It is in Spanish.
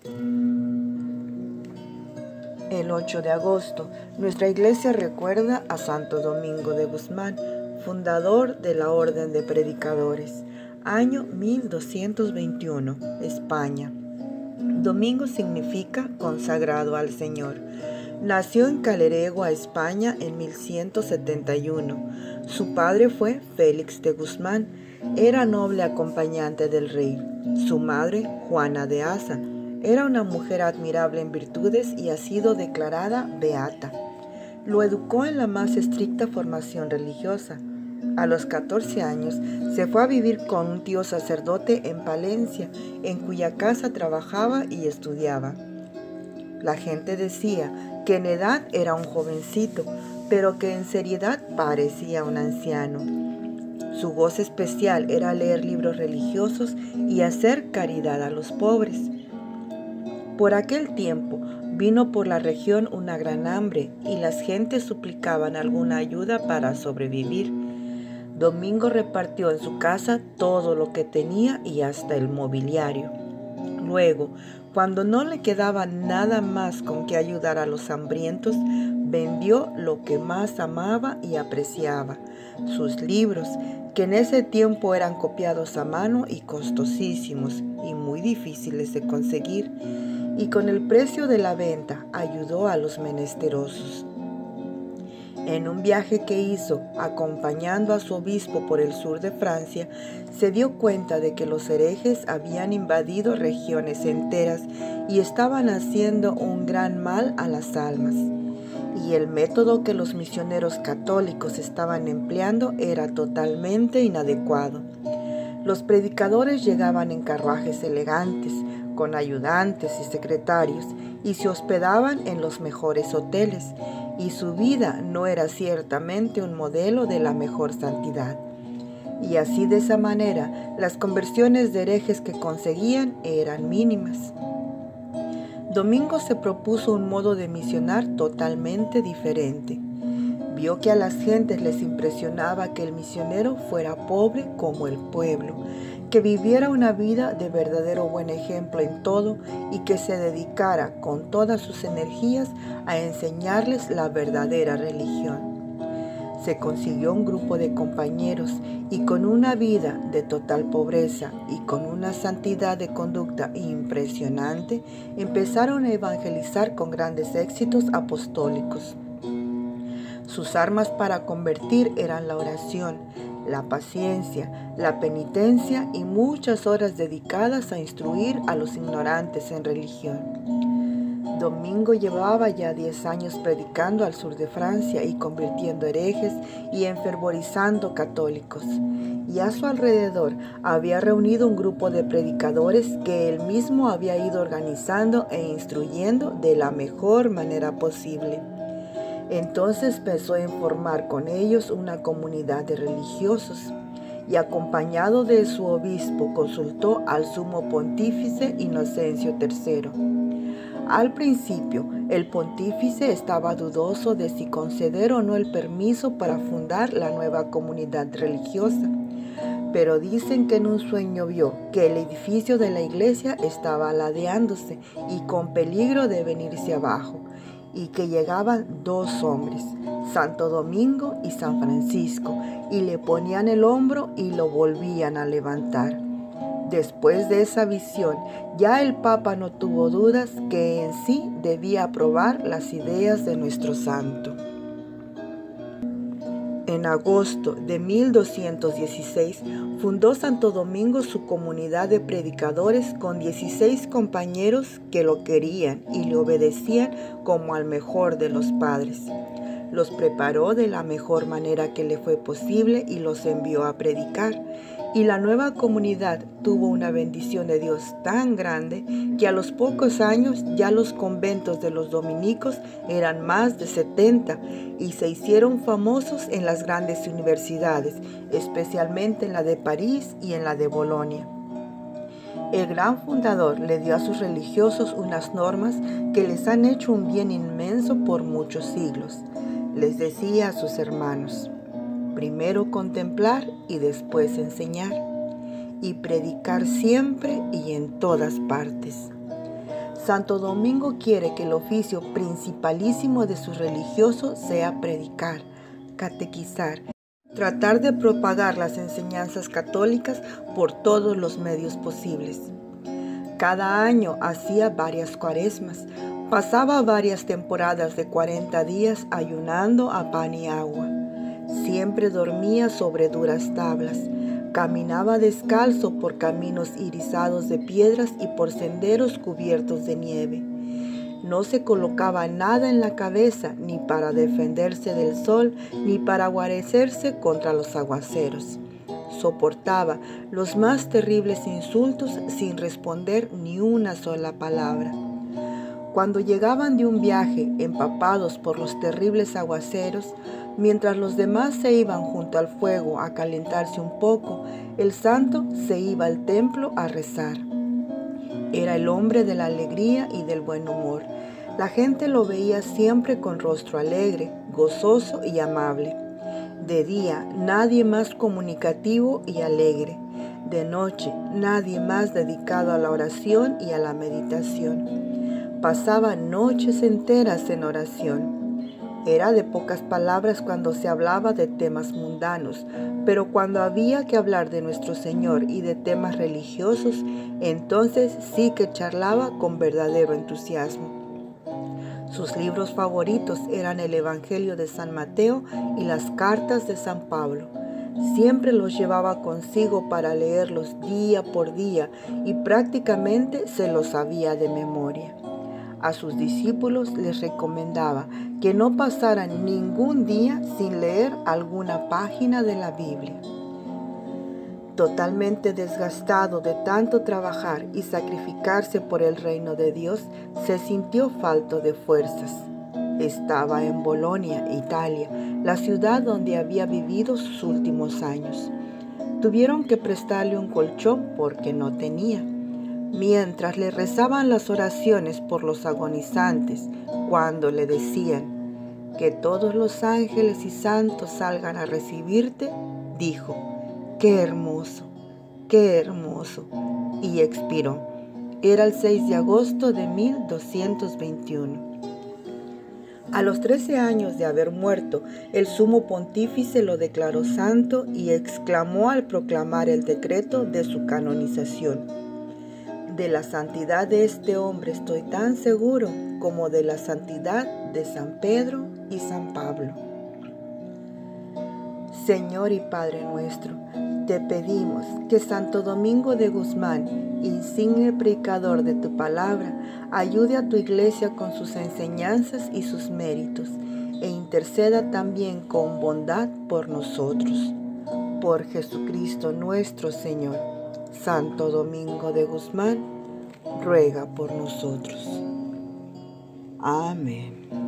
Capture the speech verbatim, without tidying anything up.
El ocho de agosto, nuestra iglesia recuerda a Santo Domingo de Guzmán, fundador de la Orden de Predicadores, año mil doscientos veintiuno, España. Domingo significa consagrado al Señor. Nació en Caleregua, España, en mil ciento setenta y uno. Su padre fue Félix de Guzmán, era noble acompañante del rey. Su madre, Juana de Asa, era una mujer admirable en virtudes y ha sido declarada beata. Lo educó en la más estricta formación religiosa. A los catorce años se fue a vivir con un tío sacerdote en Palencia, en cuya casa trabajaba y estudiaba. La gente decía que en edad era un jovencito, pero que en seriedad parecía un anciano. Su gozo especial era leer libros religiosos y hacer caridad a los pobres. Por aquel tiempo vino por la región una gran hambre y las gentes suplicaban alguna ayuda para sobrevivir. Domingo repartió en su casa todo lo que tenía y hasta el mobiliario. Luego, cuando no le quedaba nada más con que ayudar a los hambrientos, vendió lo que más amaba y apreciaba, sus libros, que en ese tiempo eran copiados a mano y costosísimos y muy difíciles de conseguir, y con el precio de la venta ayudó a los menesterosos. En un viaje que hizo acompañando a su obispo por el sur de Francia, se dio cuenta de que los herejes habían invadido regiones enteras y estaban haciendo un gran mal a las almas. Y el método que los misioneros católicos estaban empleando era totalmente inadecuado. Los predicadores llegaban en carruajes elegantes, con ayudantes y secretarios, y se hospedaban en los mejores hoteles, y su vida no era ciertamente un modelo de la mejor santidad. Y así, de esa manera, las conversiones de herejes que conseguían eran mínimas. Domingo se propuso un modo de misionar totalmente diferente. Vio que a las gentes les impresionaba que el misionero fuera pobre como el pueblo, que viviera una vida de verdadero buen ejemplo en todo y que se dedicara con todas sus energías a enseñarles la verdadera religión. Se consiguió un grupo de compañeros y con una vida de total pobreza y con una santidad de conducta impresionante, empezaron a evangelizar con grandes éxitos apostólicos. Sus armas para convertir eran la oración, la paciencia, la penitencia y muchas horas dedicadas a instruir a los ignorantes en religión. Domingo llevaba ya diez años predicando al sur de Francia y convirtiendo herejes y enfervorizando católicos. Y a su alrededor había reunido un grupo de predicadores que él mismo había ido organizando e instruyendo de la mejor manera posible. Entonces pensó en formar con ellos una comunidad de religiosos y, acompañado de su obispo, consultó al sumo pontífice Inocencio tercero. Al principio, el pontífice estaba dudoso de si conceder o no el permiso para fundar la nueva comunidad religiosa, pero dicen que en un sueño vio que el edificio de la iglesia estaba ladeándose y con peligro de venirse abajo, y que llegaban dos hombres, Santo Domingo y San Francisco, y le ponían el hombro y lo volvían a levantar. Después de esa visión, ya el Papa no tuvo dudas que en sí debía aprobar las ideas de nuestro santo. En agosto de mil doscientos dieciséis fundó Santo Domingo su comunidad de predicadores con dieciséis compañeros que lo querían y le obedecían como al mejor de los padres. Los preparó de la mejor manera que le fue posible y los envió a predicar. Y la nueva comunidad tuvo una bendición de Dios tan grande que a los pocos años ya los conventos de los dominicos eran más de setenta y se hicieron famosos en las grandes universidades, especialmente en la de París y en la de Bolonia. El gran fundador le dio a sus religiosos unas normas que les han hecho un bien inmenso por muchos siglos. Les decía a sus hermanos: primero contemplar y después enseñar, y predicar siempre y en todas partes. Santo Domingo quiere que el oficio principalísimo de sus religiosos sea predicar, catequizar, tratar de propagar las enseñanzas católicas por todos los medios posibles. Cada año hacía varias cuaresmas, pasaba varias temporadas de cuarenta días ayunando a pan y agua. Siempre dormía sobre duras tablas, caminaba descalzo por caminos irisados de piedras y por senderos cubiertos de nieve. No se colocaba nada en la cabeza ni para defenderse del sol ni para guarecerse contra los aguaceros. Soportaba los más terribles insultos sin responder ni una sola palabra. Cuando llegaban de un viaje empapados por los terribles aguaceros, mientras los demás se iban junto al fuego a calentarse un poco, el santo se iba al templo a rezar. Era el hombre de la alegría y del buen humor. La gente lo veía siempre con rostro alegre, gozoso y amable. De día, nadie más comunicativo y alegre. De noche, nadie más dedicado a la oración y a la meditación. Pasaba noches enteras en oración. Era de pocas palabras cuando se hablaba de temas mundanos, pero cuando había que hablar de nuestro Señor y de temas religiosos, entonces sí que charlaba con verdadero entusiasmo. Sus libros favoritos eran el Evangelio de San Mateo y las cartas de San Pablo. Siempre los llevaba consigo para leerlos día por día y prácticamente se los sabía de memoria. A sus discípulos les recomendaba que no pasaran ningún día sin leer alguna página de la Biblia. Totalmente desgastado de tanto trabajar y sacrificarse por el reino de Dios, se sintió falto de fuerzas. Estaba en Bolonia, Italia, la ciudad donde había vivido sus últimos años. Tuvieron que prestarle un colchón porque no tenía. Mientras le rezaban las oraciones por los agonizantes, cuando le decían que todos los ángeles y santos salgan a recibirte, dijo: ¡qué hermoso, qué hermoso! Y expiró. Era el seis de agosto de mil doscientos veintiuno. A los trece años de haber muerto, el sumo pontífice lo declaró santo y exclamó al proclamar el decreto de su canonización: de la santidad de este hombre estoy tan seguro como de la santidad de San Pedro y San Pablo. Señor y Padre nuestro, te pedimos que Santo Domingo de Guzmán, insigne predicador de tu palabra, ayude a tu iglesia con sus enseñanzas y sus méritos, e interceda también con bondad por nosotros. Por Jesucristo nuestro Señor. Santo Domingo de Guzmán, ruega por nosotros. Amén.